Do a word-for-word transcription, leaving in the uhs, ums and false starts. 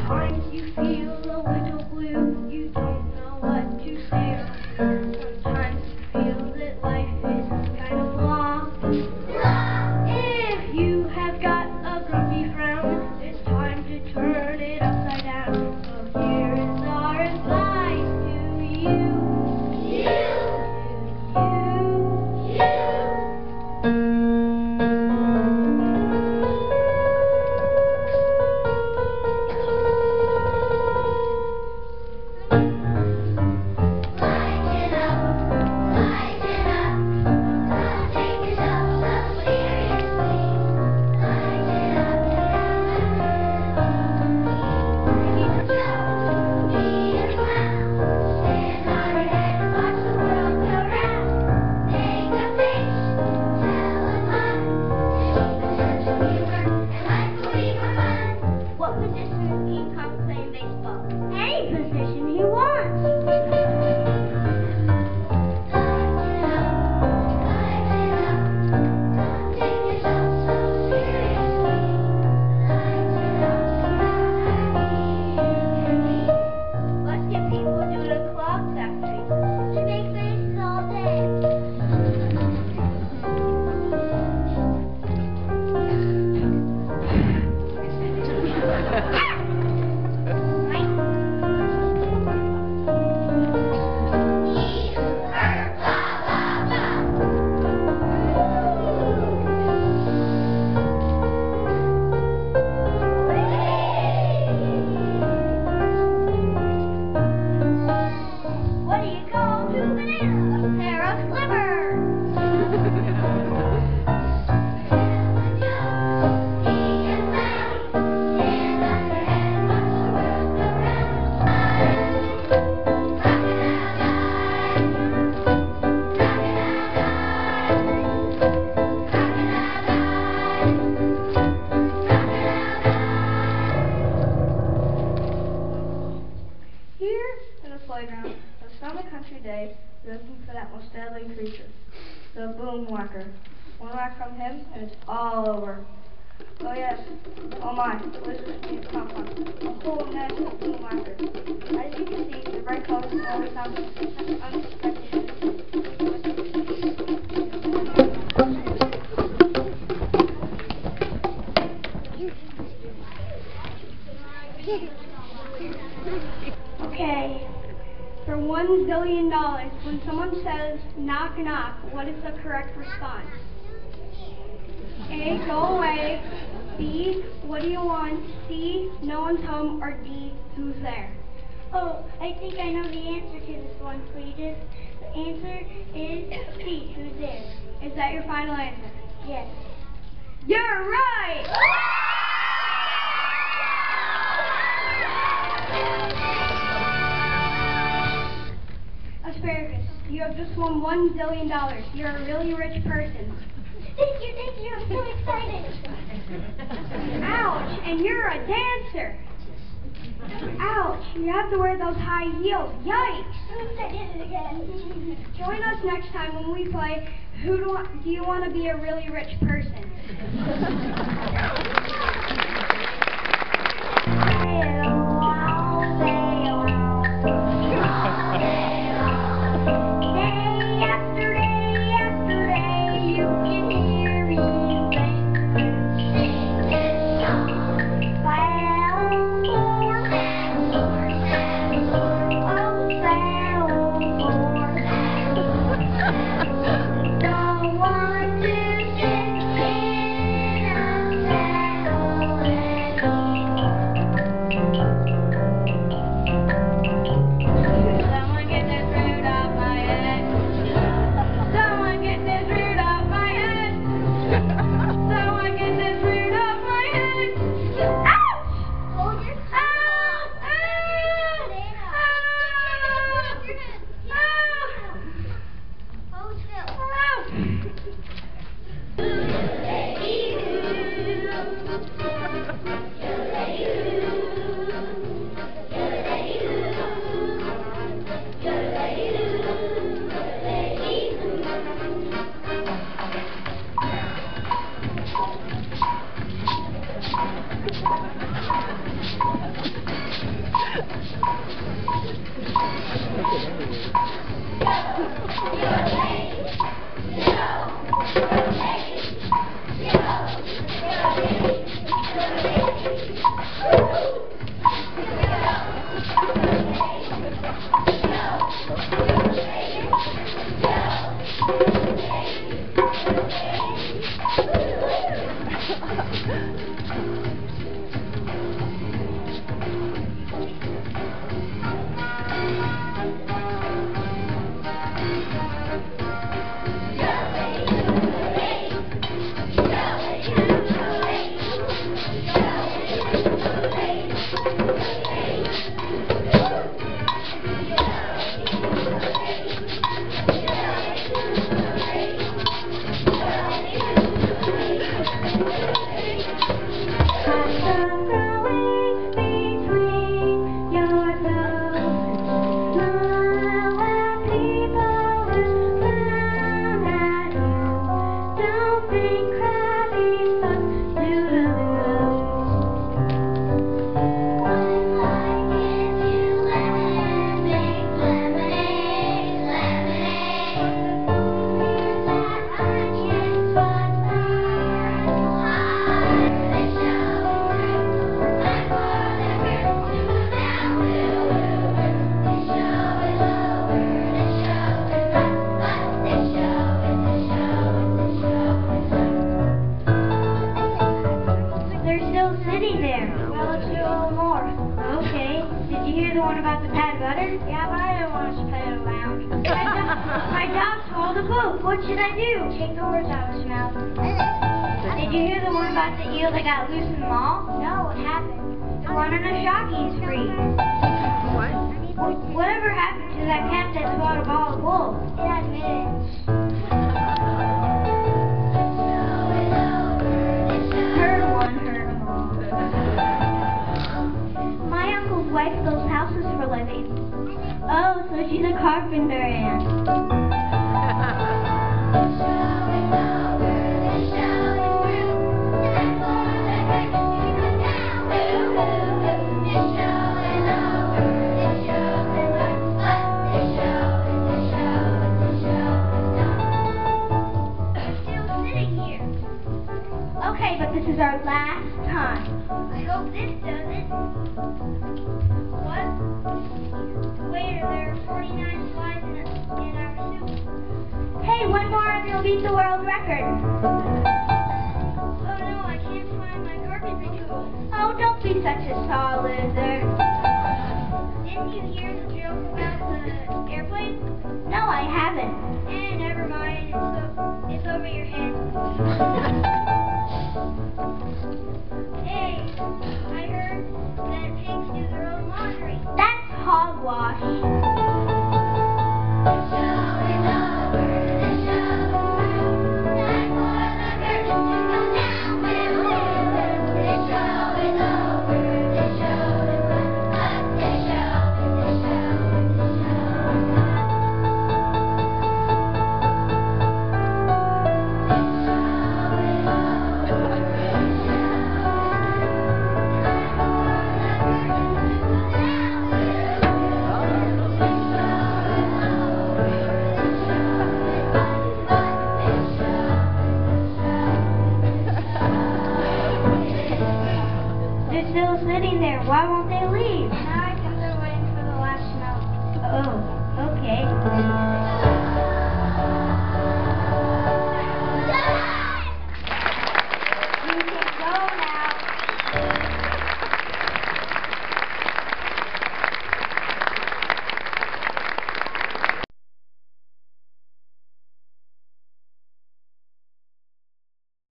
Sometimes you feel a little blue, you don't know what to say or do. Sometimes you feel that life is kind of blah. If you have got a grumpy frown, it's time to turn it upside down. So here is our advice to you. You. You. You. Any position he wants. Let's get people doing a clock factory. They make faces all day. Playground, a summer country day, looking for that most deadly creature, the boom whacker. One whack from him, and it's all over. Oh yes, oh my, lizards need to come on. A whole nest of boom whackers. As you can see, the bright colors always have unsuspected. Okay. For one zillion dollars, when someone says knock knock, what is the correct response? A, go away. B, what do you want? C, no one's home. Or D, who's there? Oh, I think I know the answer to this one, Cletus. The answer is C, who's there? Is that your final answer? Yes. You're right! Asparagus, you have just won one zillion dollars. You're a really rich person. Thank you, thank you, I'm so excited. Ouch, and you're a dancer. Ouch, you have to wear those high heels. Yikes. Oops, I did it again. Join us next time when we play Who Do, I, do You Want to Be a Really Rich Person? Thank you. Yeah, but I don't want to play around. My dog, my dog swallowed a boot. What should I do? Take the words out of his mouth. Did you hear the one about the eel that got loose in the mall? No, what happened? The one on the shocky is free. What? Whatever happened to that cat that swallowed a ball of wool? It had mittens. Heard one, heard them all. My uncle's wife builds houses for a living. Oh, so she's a carpenter ant. Okay, but this is our last time. I hope this does it. What? Waiter, there are forty-nine flies in, in our soup. Hey, one more and you'll beat the world record. Oh no, I can't find my carpentry tools. Oh, don't be such a sore loser. Didn't you hear the joke about the airplane? No, I haven't. Eh, never mind.